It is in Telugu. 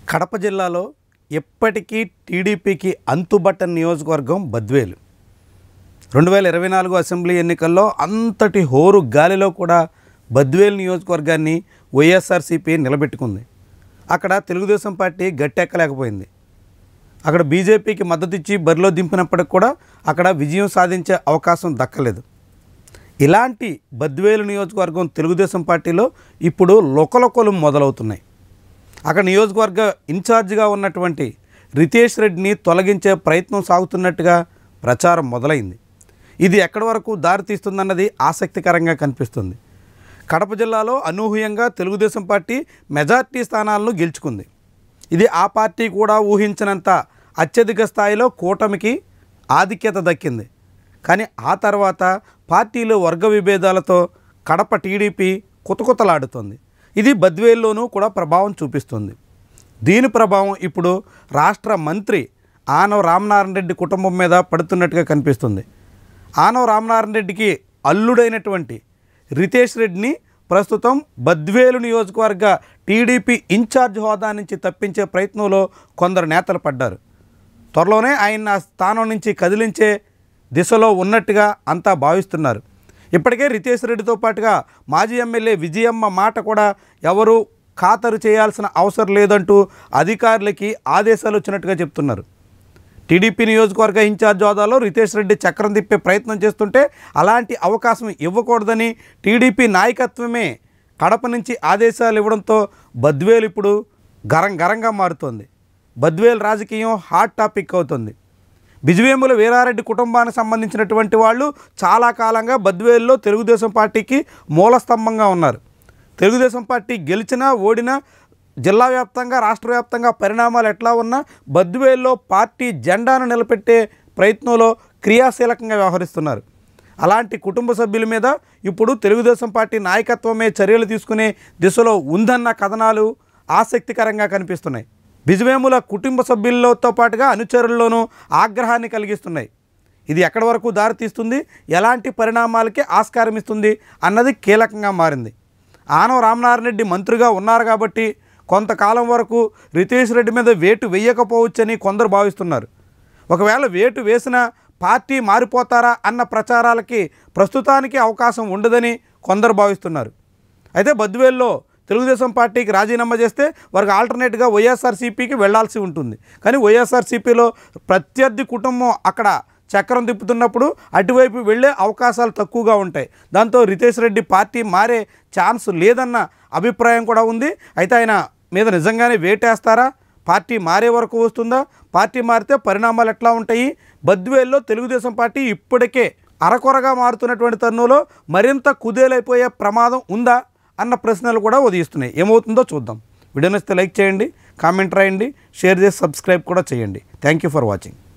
కడప జిల్లాలో ఎప్పటికీ టీడీపీకి అంతుబట్టని నియోజకవర్గం బద్వేలు. 2024 అసెంబ్లీ ఎన్నికల్లో అంతటి హోరు గాలిలో కూడా బద్వేలు నియోజకవర్గాన్ని వైఎస్ఆర్సీపీ నిలబెట్టుకుంది. అక్కడ తెలుగుదేశం పార్టీ గట్టెక్కలేకపోయింది. అక్కడ బీజేపీకి మద్దతు ఇచ్చి బరిలో దింపినప్పటికి కూడా అక్కడ విజయం సాధించే అవకాశం దక్కలేదు. ఇలాంటి బద్వేలు నియోజకవర్గం తెలుగుదేశం పార్టీలో ఇప్పుడు లొకలొకలు మొదలవుతున్నాయి. అక్కడ నియోజకవర్గ ఇన్ఛార్జిగా ఉన్నటువంటి రితేష్ రెడ్డిని తొలగించే ప్రయత్నం సాగుతున్నట్టుగా ప్రచారం మొదలైంది. ఇది ఎక్కడి వరకు దారితీస్తుందన్నది ఆసక్తికరంగా కనిపిస్తుంది. కడప జిల్లాలో అనూహ్యంగా తెలుగుదేశం పార్టీ మెజార్టీ స్థానాలను గెలుచుకుంది. ఇది ఆ పార్టీ కూడా ఊహించినంత అత్యధిక స్థాయిలో కూటమికి ఆధిక్యత దక్కింది. కానీ ఆ తర్వాత పార్టీలో వర్గ విభేదాలతో కడప టీడీపీ కుతకుతలాడుతోంది. ఇది బద్వేల్లోనూ కూడా ప్రభావం చూపిస్తుంది. దీని ప్రభావం ఇప్పుడు రాష్ట్ర మంత్రి ఆనవ రామనారాయణ రెడ్డి కుటుంబం మీద పడుతున్నట్టుగా కనిపిస్తుంది. ఆనవ రామనారాయణ రెడ్డికి అల్లుడైనటువంటి రితేష్ రెడ్డిని ప్రస్తుతం బద్వేలు నియోజకవర్గ టీడీపీ ఇన్ఛార్జ్ హోదా నుంచి తప్పించే ప్రయత్నంలో కొందరు నేతలు పడ్డారు. త్వరలోనే ఆయన స్థానం నుంచి కదిలించే దిశలో ఉన్నట్టుగా అంతా భావిస్తున్నారు. ఇప్పటికే రితేష్ రెడ్డితో పాటుగా మాజీ ఎమ్మెల్యే విజయమ్మ మాట కూడా ఎవరు ఖాతరు చేయాల్సిన అవసరం లేదంటూ అధికారులకి ఆదేశాలు వచ్చినట్టుగా చెప్తున్నారు. టీడీపీ నియోజకవర్గ ఇన్ఛార్జ్ హోదాలో రితేష్ రెడ్డి చక్రం తిప్పే ప్రయత్నం చేస్తుంటే అలాంటి అవకాశం ఇవ్వకూడదని టీడీపీ నాయకత్వమే కడప నుంచి ఆదేశాలు ఇవ్వడంతో బద్వేలు ఇప్పుడు గరంగా మారుతోంది. బద్వేలు రాజకీయం హాట్ టాపిక్ అవుతుంది. బిజివేముల వీరారెడ్డి కుటుంబానికి సంబంధించినటువంటి వాళ్ళు చాలా కాలంగా బద్వేలులో తెలుగుదేశం పార్టీకి మూలస్తంభంగా ఉన్నారు. తెలుగుదేశం పార్టీ గెలిచినా ఓడినా జిల్లా వ్యాప్తంగా రాష్ట్ర వ్యాప్తంగా పరిణామాలు ఎట్లా ఉన్నా బద్వేలులో పార్టీ జెండాను నిలబెట్టే ప్రయత్నంలో క్రియాశీలకంగా వ్యవహరిస్తున్నారు. అలాంటి కుటుంబ సభ్యుల మీద ఇప్పుడు తెలుగుదేశం పార్టీ నాయకత్వమే చర్యలు తీసుకునే దిశలో ఉందన్న కథనాలు ఆసక్తికరంగా కనిపిస్తున్నాయి. బిజివేముల కుటుంబ సభ్యులతో పాటుగా అనుచరుల్లోనూ ఆగ్రహాన్ని కలిగిస్తున్నాయి. ఇది ఎక్కడి వరకు దారితీస్తుంది, ఎలాంటి పరిణామాలకే ఆస్కారం ఇస్తుంది అన్నది కీలకంగా మారింది. ఆనవ రామనారాయణ రెడ్డి మంత్రిగా ఉన్నారు కాబట్టి కొంతకాలం వరకు రితేష్ రెడ్డి మీద వేటు వేయకపోవచ్చని కొందరు భావిస్తున్నారు. ఒకవేళ వేటు వేసినా పార్టీ మారిపోతారా అన్న ప్రచారాలకి ప్రస్తుతానికి అవకాశం ఉండదని కొందరు భావిస్తున్నారు. అయితే బద్వేల్లో తెలుగుదేశం పార్టీకి రాజీనామా చేస్తే వారికి ఆల్టర్నేట్గా వైఎస్ఆర్సీపీకి వెళ్లాల్సి ఉంటుంది. కానీ వైఎస్ఆర్సీపీలో ప్రత్యర్థి కుటుంబం అక్కడ చక్రం తిప్పుతున్నప్పుడు అటువైపు వెళ్ళే అవకాశాలు తక్కువగా ఉంటాయి. దాంతో రితేష్ రెడ్డి పార్టీ మారే ఛాన్స్ లేదన్న అభిప్రాయం కూడా ఉంది. అయితే ఆయన మీద నిజంగానే వేటేస్తారా, పార్టీ మారే వరకు వస్తుందా, పార్టీ మారితే పరిణామాలు ఎట్లా ఉంటాయి, బద్వేల్లో తెలుగుదేశం పార్టీ ఇప్పటికే అరకొరగా మారుతున్నటువంటి తరుణంలో మరింత కుదేలైపోయే ప్రమాదం ఉందా అన్న ప్రశ్నలు కూడా ఉదయిస్తున్నాయి. ఏమవుతుందో చూద్దాం. వీడియో నచ్చితే లైక్ చేయండి, కామెంట్ రాయండి, షేర్ చేసి సబ్స్క్రైబ్ కూడా చేయండి. Thank you for watching.